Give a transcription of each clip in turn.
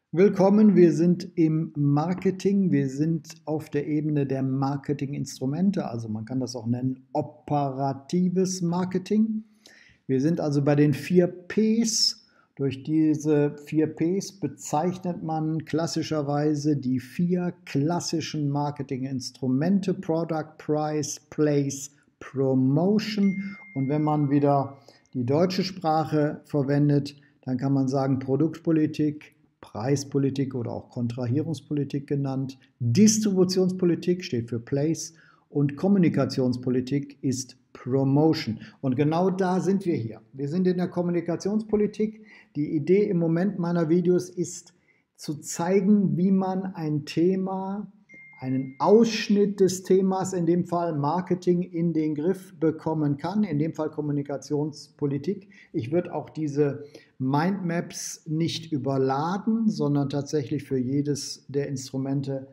Willkommen, wir sind im Marketing, wir sind auf der Ebene der Marketinginstrumente, also man kann das auch nennen operatives Marketing. Wir sind also bei den 4 Ps. Durch diese 4 Ps bezeichnet man klassischerweise die 4 klassischen Marketinginstrumente: Product, Price, Place, Promotion. Und wenn man wieder die deutsche Sprache verwendet, dann kann man sagen Produktpolitik, Preispolitik oder auch Kontrahierungspolitik genannt. Distributionspolitik steht für Place und Kommunikationspolitik ist Promotion. Und genau da sind wir hier. Wir sind in der Kommunikationspolitik. Die Idee im Moment meiner Videos ist zu zeigen, wie man ein Thema, einen Ausschnitt des Themas, in dem Fall Marketing, in den Griff bekommen kann, in dem Fall Kommunikationspolitik. Ich würde auch diese Mindmaps nicht überladen, sondern tatsächlich für jedes der Instrumente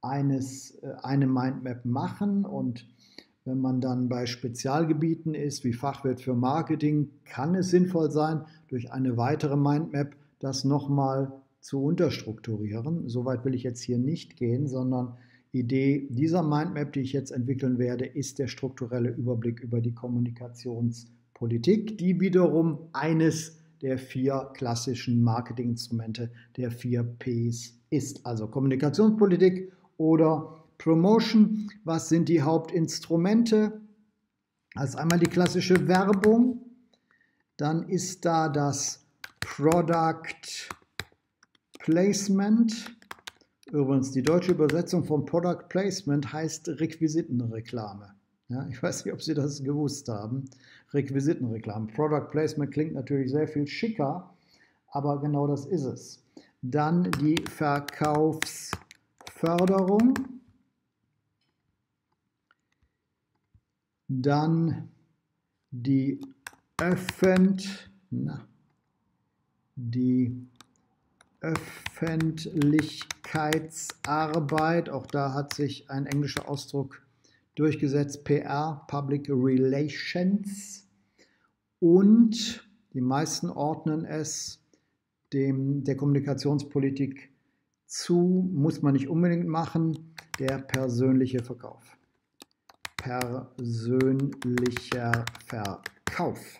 eine Mindmap machen. Und wenn man dann bei Spezialgebieten ist, wie Fachwirt für Marketing, kann es sinnvoll sein, durch eine weitere Mindmap das nochmal zu unterstrukturieren. Soweit will ich jetzt hier nicht gehen, sondern Idee dieser Mindmap, die ich jetzt entwickeln werde, ist der strukturelle Überblick über die Kommunikationspolitik, die wiederum eines der 4 klassischen Marketinginstrumente der 4 Ps ist. Also Kommunikationspolitik oder Promotion. Was sind die Hauptinstrumente? Das ist einmal die klassische Werbung, dann ist da das Product Placement. Übrigens, die deutsche Übersetzung von Product Placement heißt Requisitenreklame. Ja, ich weiß nicht, ob Sie das gewusst haben. Requisitenreklame. Product Placement klingt natürlich sehr viel schicker, aber genau das ist es. Dann die Verkaufsförderung. Dann die Öffentlichkeitsarbeit, auch da hat sich ein englischer Ausdruck durchgesetzt, PR, Public Relations, und die meisten ordnen es der Kommunikationspolitik zu, muss man nicht unbedingt machen, der persönliche Verkauf. Persönlicher Verkauf.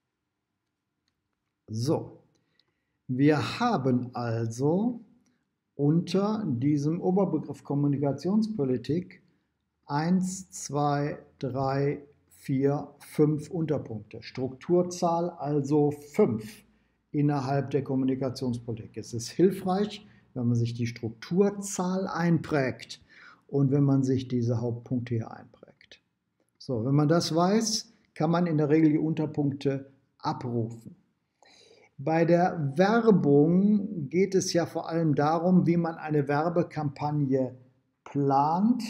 So. Wir haben also unter diesem Oberbegriff Kommunikationspolitik 1, 2, 3, 4, 5 Unterpunkte. Strukturzahl also 5 innerhalb der Kommunikationspolitik. Es ist hilfreich, wenn man sich die Strukturzahl einprägt und wenn man sich diese Hauptpunkte hier einprägt. So, wenn man das weiß, kann man in der Regel die Unterpunkte abrufen. Bei der Werbung geht es ja vor allem darum, wie man eine Werbekampagne plant.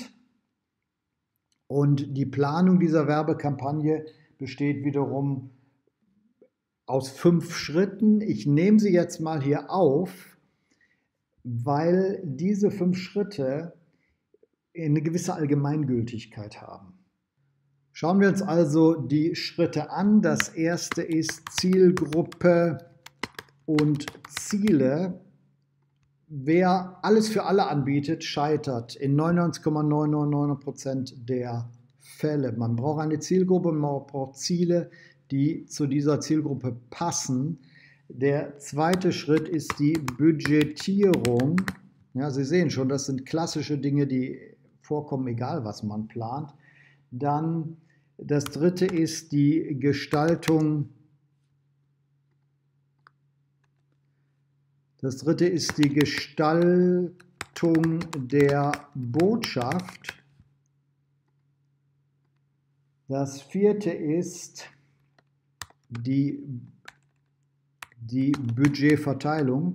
Und die Planung dieser Werbekampagne besteht wiederum aus 5 Schritten. Ich nehme sie jetzt mal hier auf, weil diese 5 Schritte eine gewisse Allgemeingültigkeit haben. Schauen wir uns also die Schritte an. Das erste ist Zielgruppe und Ziele. Wer alles für alle anbietet, scheitert in 99,999% der Fälle. Man braucht eine Zielgruppe, man braucht Ziele, die zu dieser Zielgruppe passen. Der zweite Schritt ist die Budgetierung. Ja, Sie sehen schon, das sind klassische Dinge, die vorkommen, egal was man plant. Dann das dritte ist die Gestaltung. Das dritte ist die Gestaltung der Botschaft. Das vierte ist die Budgetverteilung.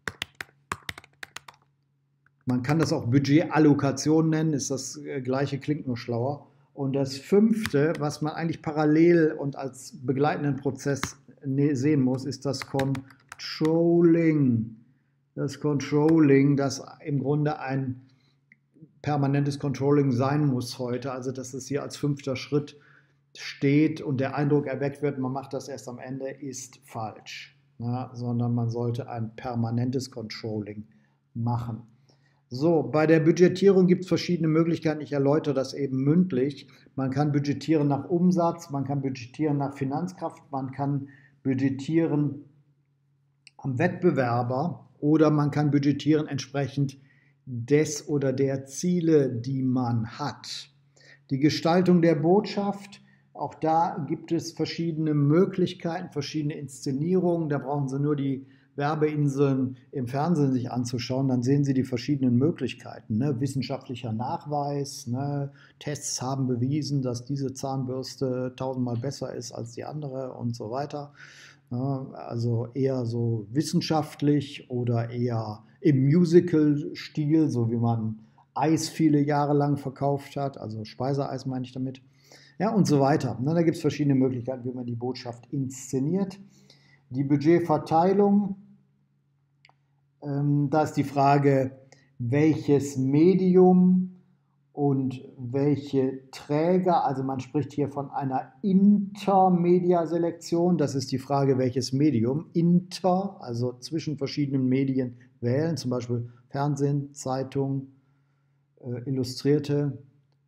Man kann das auch Budgetallokation nennen, ist das gleiche, klingt nur schlauer. Und das fünfte, was man eigentlich parallel und als begleitenden Prozess sehen muss, ist das Controlling. Das Controlling, das im Grunde ein permanentes Controlling sein muss heute, also dass es hier als 5. Schritt steht und der Eindruck erweckt wird, man macht das erst am Ende, ist falsch. ne, sondern man sollte ein permanentes Controlling machen. So, bei der Budgetierung gibt es verschiedene Möglichkeiten. Ich erläutere das eben mündlich. Man kann budgetieren nach Umsatz, man kann budgetieren nach Finanzkraft, man kann budgetieren am Wettbewerber oder man kann budgetieren entsprechend des oder der Ziele, die man hat. Die Gestaltung der Botschaft, auch da gibt es verschiedene Möglichkeiten, verschiedene Inszenierungen. Da brauchen Sie nur die Werbeinseln im Fernsehen sich anzuschauen, dann sehen Sie die verschiedenen Möglichkeiten. Ne? Wissenschaftlicher Nachweis, ne? Tests haben bewiesen, dass diese Zahnbürste 1000-mal besser ist als die andere und so weiter. Ja, also eher so wissenschaftlich oder eher im Musical-Stil, so wie man Eis viele Jahre lang verkauft hat, also Speiseeis meine ich damit. Ja, und so weiter. Da gibt es verschiedene Möglichkeiten, wie man die Botschaft inszeniert. Die Budgetverteilung, da ist die Frage, welches Medium und welche Träger, also man spricht hier von einer Intermedia-Selektion, das ist die Frage, welches Medium, also zwischen verschiedenen Medien wählen, zum Beispiel Fernsehen, Zeitung, Illustrierte,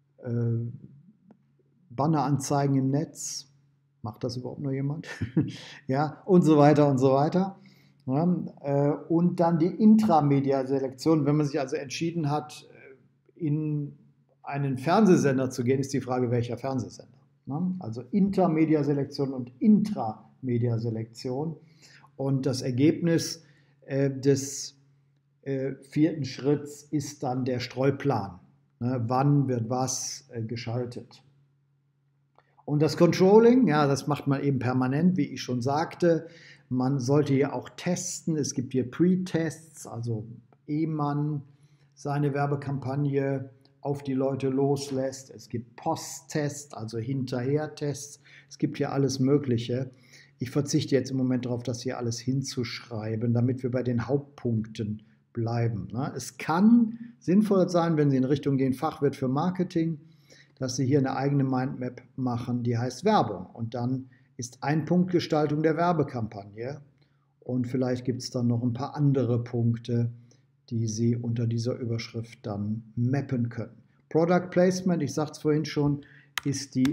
Banneranzeigen im Netz, macht das überhaupt noch jemand? Ja, und so weiter und so weiter. Ja, und dann die Intramedia-Selektion, wenn man sich also entschieden hat, in einen Fernsehsender zu gehen, ist die Frage, welcher Fernsehsender. Also Intermedia-Selektion und Intramedia-Selektion. Und das Ergebnis des vierten Schritts ist dann der Streuplan. Wann wird was geschaltet? Und das Controlling, ja, das macht man eben permanent, wie ich schon sagte. Man sollte hier auch testen. Es gibt hier Pre-Tests, also ehe man seine Werbekampagne auf die Leute loslässt. Es gibt Post-Tests, also Hinterher-Tests. Es gibt hier alles Mögliche. Ich verzichte jetzt im Moment darauf, das hier alles hinzuschreiben, damit wir bei den Hauptpunkten bleiben. Es kann sinnvoll sein, wenn Sie in Richtung gehen, Fachwirt für Marketing, dass Sie hier eine eigene Mindmap machen, die heißt Werbung. Und dann ist ein Punkt Gestaltung der Werbekampagne. Und vielleicht gibt es dann noch ein paar andere Punkte, die Sie unter dieser Überschrift dann mappen können. Product Placement, ich sagte es vorhin schon, ist die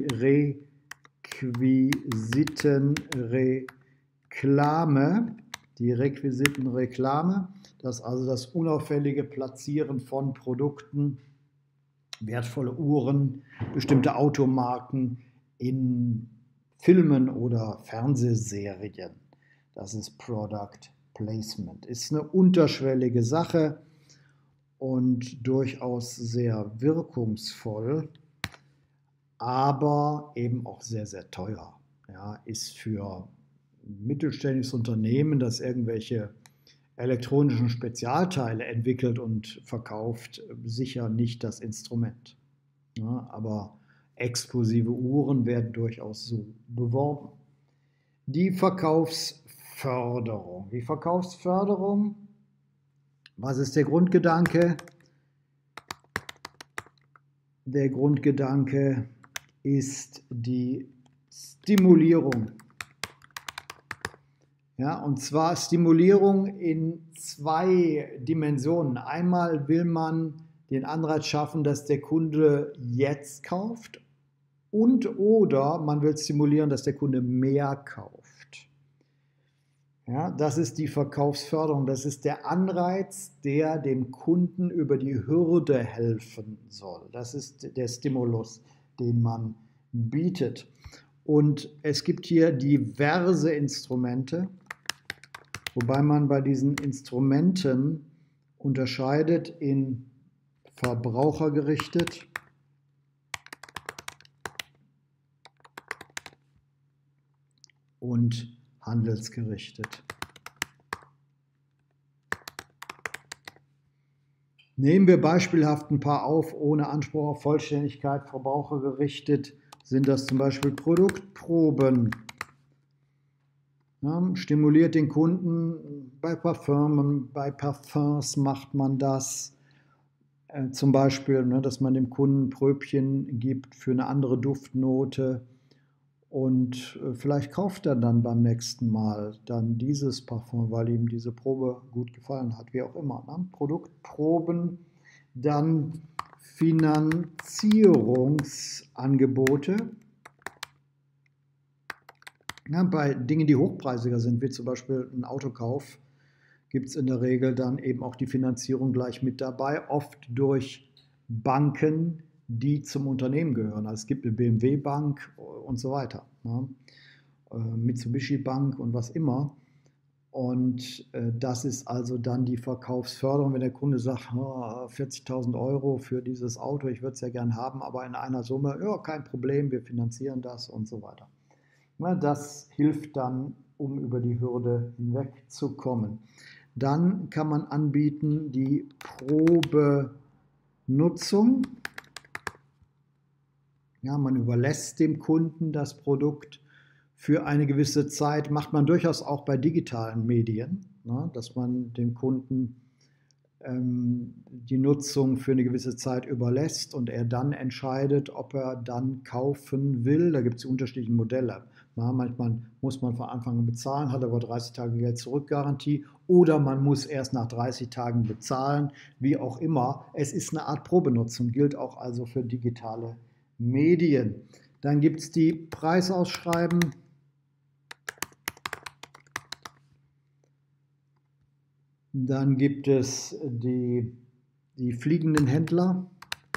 Requisitenreklame. Die Requisitenreklame, das ist also das unauffällige Platzieren von Produkten, wertvolle Uhren, bestimmte Automarken in Filmen oder Fernsehserien. Das ist Product Placement. Ist eine unterschwellige Sache und durchaus sehr wirkungsvoll, aber eben auch sehr, sehr teuer. Ja, ist für ein mittelständisches Unternehmen, das irgendwelche elektronischen Spezialteile entwickelt und verkauft, sicher nicht das Instrument. Ja, aber exklusive Uhren werden durchaus so beworben. Die Verkaufsförderung. Die Verkaufsförderung, was ist der Grundgedanke? Der Grundgedanke ist die Stimulierung. Ja, und zwar Stimulierung in zwei Dimensionen. Einmal will man den Anreiz schaffen, dass der Kunde jetzt kauft und oder man will stimulieren, dass der Kunde mehr kauft. Ja, das ist die Verkaufsförderung. Das ist der Anreiz, der dem Kunden über die Hürde helfen soll. Das ist der Stimulus, den man bietet. Und es gibt hier diverse Instrumente, wobei man bei diesen Instrumenten unterscheidet in verbrauchergerichtet und handelsgerichtet. Nehmen wir beispielhaft ein paar auf, ohne Anspruch auf Vollständigkeit. Verbrauchergerichtet sind das zum Beispiel Produktproben. Ja, stimuliert den Kunden bei Parfümen, bei Parfums macht man das. Zum Beispiel, dass man dem Kunden Pröbchen gibt für eine andere Duftnote Und vielleicht kauft er dann beim nächsten Mal dann dieses Parfum, weil ihm diese Probe gut gefallen hat, wie auch immer. Ne? Produktproben, dann Finanzierungsangebote. Ja, bei Dingen, die hochpreisiger sind, wie zum Beispiel ein Autokauf, gibt es in der Regel dann eben auch die Finanzierung gleich mit dabei, oft durch Banken, die zum Unternehmen gehören. Also es gibt eine BMW-Bank und so weiter, ne? Mitsubishi Bank und was immer. Und das ist also dann die Verkaufsförderung, wenn der Kunde sagt, 40.000 Euro für dieses Auto, ich würde es ja gern haben, aber in einer Summe, ja, kein Problem, wir finanzieren das und so weiter. Na, das hilft dann, um über die Hürde hinwegzukommen. Dann kann man anbieten die Probenutzung. Ja, man überlässt dem Kunden das Produkt für eine gewisse Zeit. Macht man durchaus auch bei digitalen Medien, ne, dass man dem Kunden die Nutzung für eine gewisse Zeit überlässt und er dann entscheidet, ob er dann kaufen will. Da gibt es unterschiedliche Modelle. Ja, manchmal muss man von Anfang an bezahlen, hat aber 30 Tage Geld-Zurück-Garantie oder man muss erst nach 30 Tagen bezahlen, wie auch immer. Es ist eine Art Probenutzung, gilt auch also für digitale Medien. Dann gibt es die Preisausschreiben. Dann gibt es die fliegenden Händler.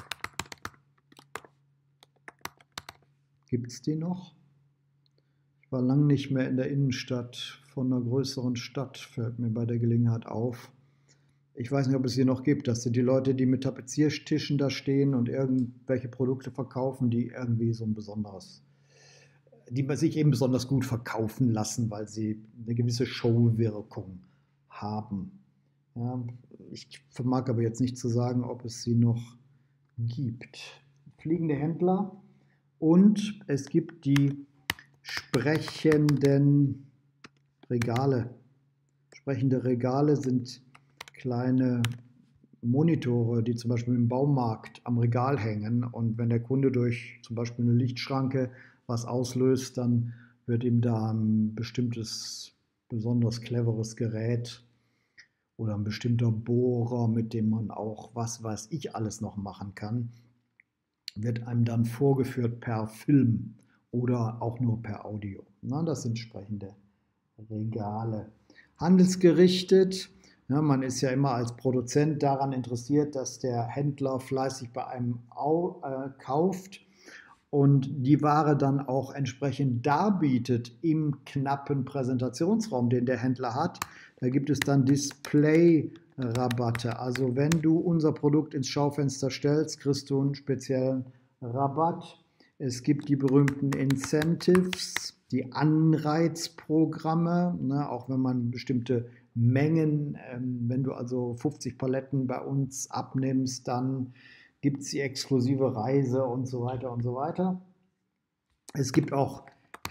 Gibt es die noch? Ich war lange nicht mehr in der Innenstadt von einer größeren Stadt, fällt mir bei der Gelegenheit auf. Ich weiß nicht, ob es sie noch gibt. Das sind die Leute, die mit Tapeziertischen da stehen und irgendwelche Produkte verkaufen, die irgendwie so ein besonderes, die sich eben besonders gut verkaufen lassen, weil sie eine gewisse Showwirkung haben. Ja, ich vermag aber jetzt nicht zu sagen, ob es sie noch gibt. Fliegende Händler und es gibt die sprechenden Regale. Sprechende Regale sind kleine Monitore, die zum Beispiel im Baumarkt am Regal hängen und wenn der Kunde durch zum Beispiel eine Lichtschranke was auslöst, dann wird ihm da ein bestimmtes, besonders cleveres Gerät oder ein bestimmter Bohrer, mit dem man auch was weiß ich alles noch machen kann, wird einem dann vorgeführt per Film oder auch nur per Audio. Na, das sind sprechende Regale. Handelsgerichtet, ja, man ist ja immer als Produzent daran interessiert, dass der Händler fleißig bei einem kauft und die Ware dann auch entsprechend darbietet im knappen Präsentationsraum, den der Händler hat. Da gibt es dann Display-Rabatte. Also wenn du unser Produkt ins Schaufenster stellst, kriegst du einen speziellen Rabatt. Es gibt die berühmten Incentives, die Anreizprogramme, ne, auch wenn man bestimmte Mengen, wenn du also 50 Paletten bei uns abnimmst, dann gibt es die exklusive Reise und so weiter und so weiter. Es gibt auch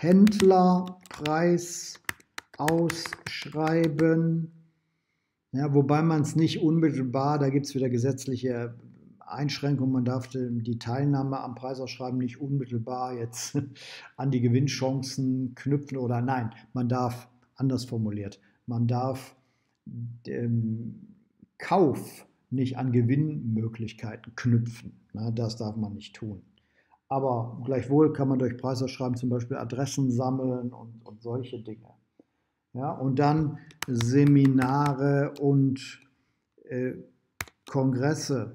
Händlerpreisausschreiben, ja, wobei man es nicht unmittelbar, da gibt es wieder gesetzliche Einschränkungen, man darf die Teilnahme am Preisausschreiben nicht unmittelbar jetzt an die Gewinnchancen knüpfen oder nein, man darf, anders formuliert, man darf den Kauf nicht an Gewinnmöglichkeiten knüpfen. Das darf man nicht tun. Aber gleichwohl kann man durch Preisausschreiben zum Beispiel Adressen sammeln und solche Dinge. Ja, und dann Seminare und Kongresse.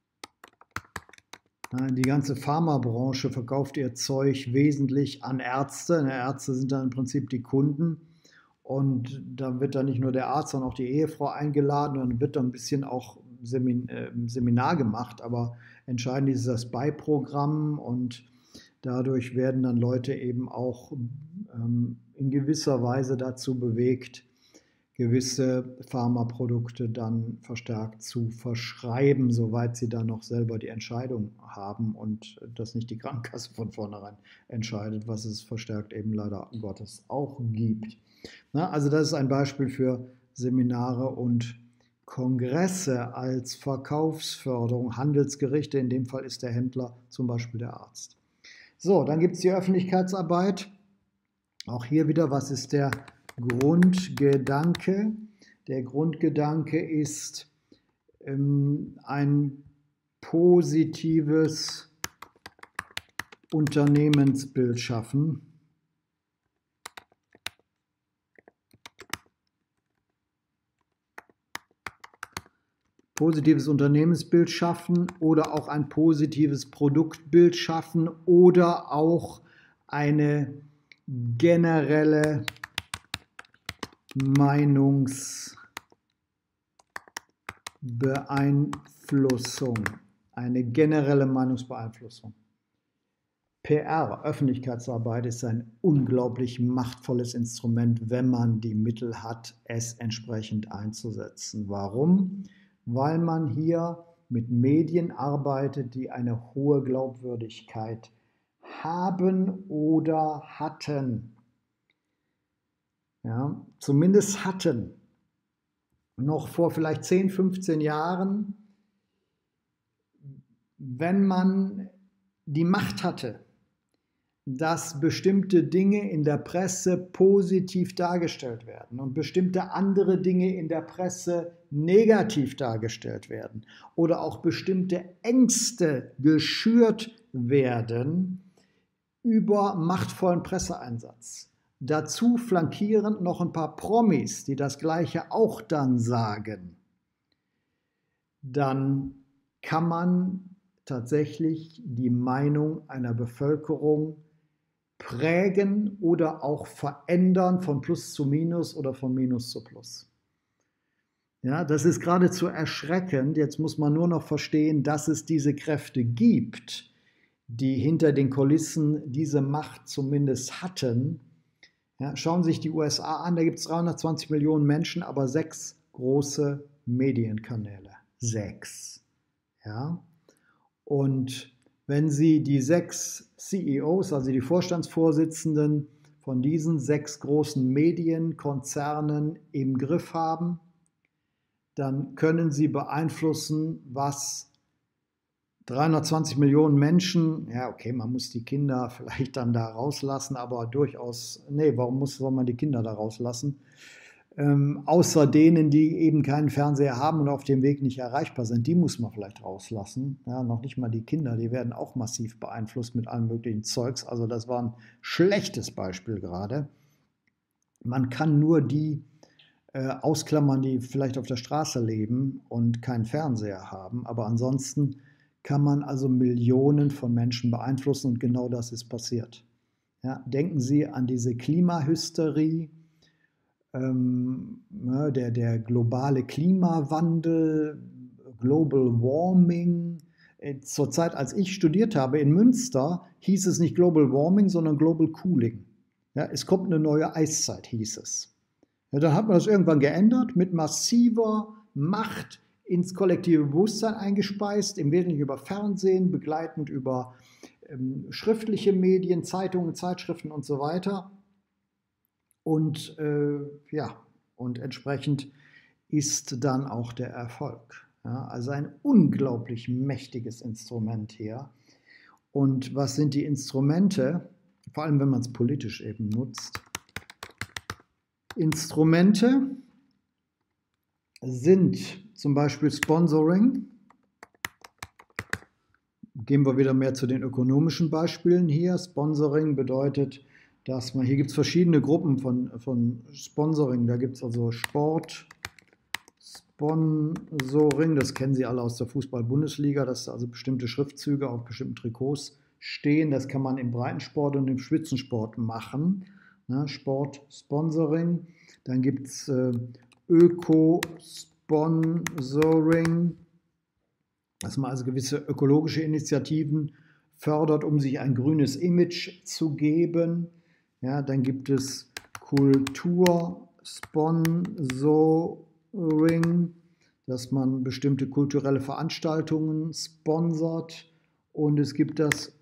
Die ganze Pharmabranche verkauft ihr Zeug wesentlich an Ärzte. Ärzte sind dann im Prinzip die Kunden. Und da wird dann nicht nur der Arzt, sondern auch die Ehefrau eingeladen und dann wird dann ein bisschen auch Seminar gemacht. Aber entscheidend ist das Beiprogramm und dadurch werden dann Leute eben auch in gewisser Weise dazu bewegt, gewisse Pharmaprodukte dann verstärkt zu verschreiben, soweit sie dann noch selber die Entscheidung haben und das nicht die Krankenkasse von vornherein entscheidet, was es verstärkt eben leider Gottes auch gibt. Also das ist ein Beispiel für Seminare und Kongresse als Verkaufsförderung, Handelsgerichte, in dem Fall ist der Händler zum Beispiel der Arzt. So, dann gibt es die Öffentlichkeitsarbeit. Auch hier wieder, was ist der Grundgedanke? Der Grundgedanke ist ein positives Unternehmensbild schaffen. Positives Unternehmensbild schaffen oder auch ein positives Produktbild schaffen oder auch eine generelle Meinungsbeeinflussung. Eine generelle Meinungsbeeinflussung. PR, Öffentlichkeitsarbeit, ist ein unglaublich machtvolles Instrument, wenn man die Mittel hat, es entsprechend einzusetzen. Warum? Weil man hier mit Medien arbeitet, die eine hohe Glaubwürdigkeit haben oder hatten. Ja, zumindest hatten. Noch vor vielleicht 10, 15 Jahren, wenn man die Macht hatte, dass bestimmte Dinge in der Presse positiv dargestellt werden und bestimmte andere Dinge in der Presse negativ dargestellt werden oder auch bestimmte Ängste geschürt werden über machtvollen Presseeinsatz. Dazu flankierend noch ein paar Promis, die das Gleiche auch dann sagen. Dann kann man tatsächlich die Meinung einer Bevölkerung prägen oder auch verändern von Plus zu Minus oder von Minus zu Plus. Ja, das ist geradezu erschreckend. Jetzt muss man nur noch verstehen, dass es diese Kräfte gibt, die hinter den Kulissen diese Macht zumindest hatten. Ja, schauen Sie sich die USA an, da gibt es 320 Millionen Menschen, aber 6 große Medienkanäle. 6. Ja? Und wenn Sie die 6 CEOs, also die Vorstandsvorsitzenden von diesen 6 großen Medienkonzernen im Griff haben, dann können Sie beeinflussen, was 320 Millionen Menschen, ja okay, man muss die Kinder vielleicht dann da rauslassen, aber durchaus, nee, warum soll man die Kinder da rauslassen? Außer denen, die eben keinen Fernseher haben und auf dem Weg nicht erreichbar sind, die muss man vielleicht rauslassen. Ja, noch nicht mal die Kinder, die werden auch massiv beeinflusst mit allem möglichen Zeugs. Also das war ein schlechtes Beispiel gerade. Man kann nur die ausklammern, die vielleicht auf der Straße leben und keinen Fernseher haben. Aber ansonsten kann man also Millionen von Menschen beeinflussen und genau das ist passiert. Ja, denken Sie an diese Klimahysterie, der globale Klimawandel, Global Warming. Zur Zeit, als ich studiert habe in Münster, hieß es nicht Global Warming, sondern Global Cooling. Ja, es kommt eine neue Eiszeit, hieß es. Ja, dann hat man das irgendwann geändert, mit massiver Macht ins kollektive Bewusstsein eingespeist, im Wesentlichen über Fernsehen, begleitend über schriftliche Medien, Zeitungen, Zeitschriften und so weiter. Und ja, und entsprechend ist dann auch der Erfolg. Ja, also ein unglaublich mächtiges Instrument hier. Und was sind die Instrumente? Vor allem, wenn man es politisch eben nutzt. Instrumente sind zum Beispiel Sponsoring. Gehen wir wieder mehr zu den ökonomischen Beispielen hier. Sponsoring bedeutet, dass man, hier gibt es verschiedene Gruppen von Sponsoring. Da gibt es also Sportsponsoring, das kennen Sie alle aus der Fußball-Bundesliga, dass also bestimmte Schriftzüge auf bestimmten Trikots stehen. Das kann man im Breitensport und im Spitzensport machen. Sportsponsoring. Dann gibt es Ökosponsoring, dass man also gewisse ökologische Initiativen fördert, um sich ein grünes Image zu geben. Ja, dann gibt es Kultursponsoring, dass man bestimmte kulturelle Veranstaltungen sponsert. Und es gibt das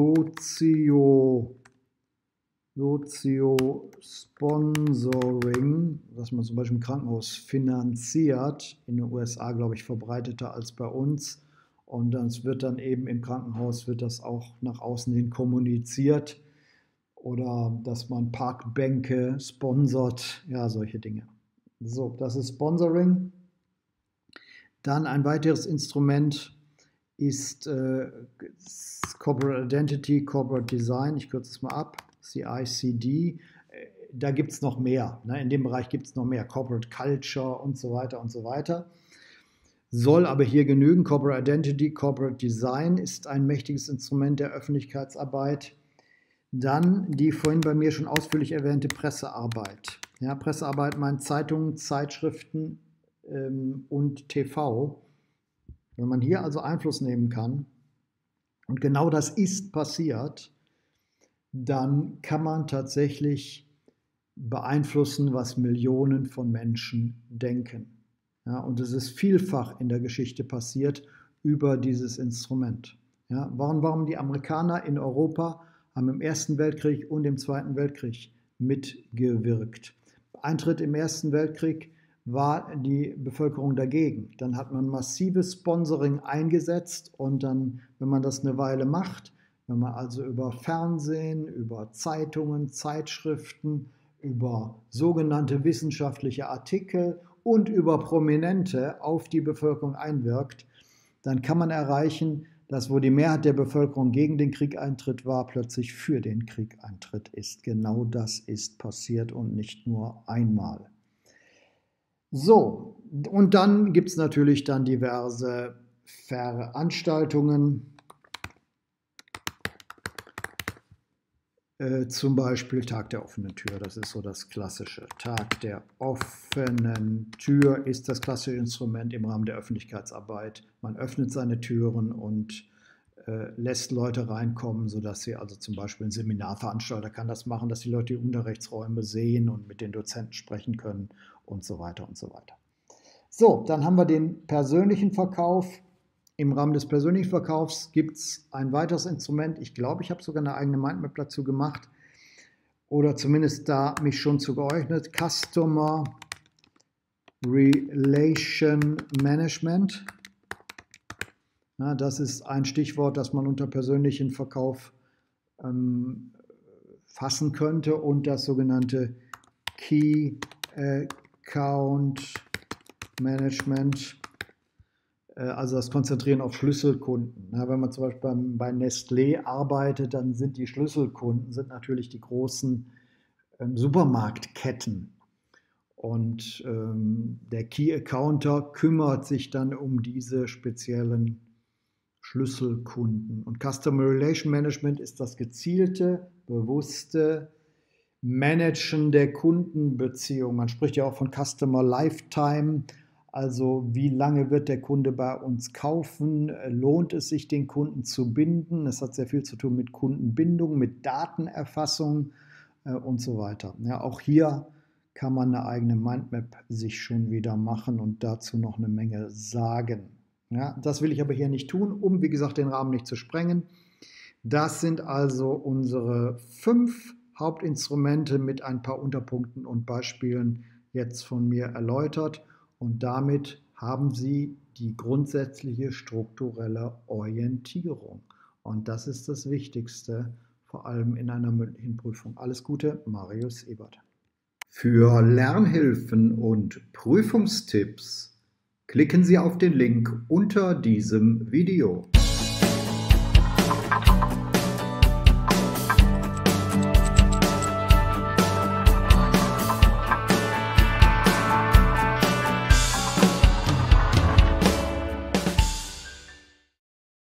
Sozio-Sponsoring, dass man zum Beispiel ein Krankenhaus finanziert, in den USA, glaube ich, verbreiteter als bei uns. Und das wird dann eben im Krankenhaus, wird das auch nach außen hin kommuniziert oder dass man Parkbänke sponsert, ja, solche Dinge. So, das ist Sponsoring. Dann ein weiteres Instrument ist Corporate Identity, Corporate Design, ich kürze es mal ab, CICD. Da gibt es noch mehr, ne? In dem Bereich gibt es noch mehr, Corporate Culture und so weiter und so weiter. Soll aber hier genügen. Corporate Identity, Corporate Design ist ein mächtiges Instrument der Öffentlichkeitsarbeit. Dann die vorhin bei mir schon ausführlich erwähnte Pressearbeit. Ja, Pressearbeit meint Zeitungen, Zeitschriften und TV. Wenn man hier also Einfluss nehmen kann, und genau das ist passiert, dann kann man tatsächlich beeinflussen, was Millionen von Menschen denken. Ja, und es ist vielfach in der Geschichte passiert über dieses Instrument. Ja, warum die Amerikaner in Europa haben im Ersten Weltkrieg und im Zweiten Weltkrieg mitgewirkt. Eintritt im Ersten Weltkrieg war die Bevölkerung dagegen. Dann hat man massives Sponsoring eingesetzt und dann, wenn man das eine Weile macht, wenn man also über Fernsehen, über Zeitungen, Zeitschriften, über sogenannte wissenschaftliche Artikel und über Prominente auf die Bevölkerung einwirkt, dann kann man erreichen, dass wo die Mehrheit der Bevölkerung gegen den Kriegeintritt war, plötzlich für den Kriegeintritt ist. Genau das ist passiert und nicht nur einmal. So, und dann gibt es natürlich dann diverse Veranstaltungen, zum Beispiel Tag der offenen Tür, das ist so das klassische. Tag der offenen Tür ist das klassische Instrument im Rahmen der Öffentlichkeitsarbeit. Man öffnet seine Türen und lässt Leute reinkommen, sodass sie also zum Beispiel ein Seminarveranstalter kann das machen, dass die Leute die Unterrichtsräume sehen und mit den Dozenten sprechen können und so weiter und so weiter. So, dann haben wir den persönlichen Verkauf. Im Rahmen des persönlichen Verkaufs gibt es ein weiteres Instrument. Ich glaube, ich habe sogar eine eigene Mindmap dazu gemacht oder zumindest da mich schon zu geeignet. Customer Relation Management. Ja, das ist ein Stichwort, das man unter persönlichen Verkauf fassen könnte und das sogenannte Key Account Management. Also das Konzentrieren auf Schlüsselkunden. Ja, wenn man zum Beispiel bei Nestlé arbeitet, dann sind die Schlüsselkunden natürlich die großen Supermarktketten. Und der Key Accounter kümmert sich dann um diese speziellen Schlüsselkunden. Und Customer Relation Management ist das gezielte, bewusste Managen der Kundenbeziehung. Man spricht ja auch von Customer Lifetime. Also wie lange wird der Kunde bei uns kaufen? Lohnt es sich, den Kunden zu binden? Das hat sehr viel zu tun mit Kundenbindung, mit Datenerfassung und so weiter. Ja, auch hier kann man eine eigene Mindmap sich schon wieder machen und dazu noch eine Menge sagen. Ja, das will ich aber hier nicht tun, um, wie gesagt, den Rahmen nicht zu sprengen. Das sind also unsere 5 Hauptinstrumente mit ein paar Unterpunkten und Beispielen jetzt von mir erläutert. Und damit haben Sie die grundsätzliche strukturelle Orientierung. Und das ist das Wichtigste, vor allem in einer mündlichen Prüfung. Alles Gute, Marius Ebert. Für Lernhilfen und Prüfungstipps klicken Sie auf den Link unter diesem Video.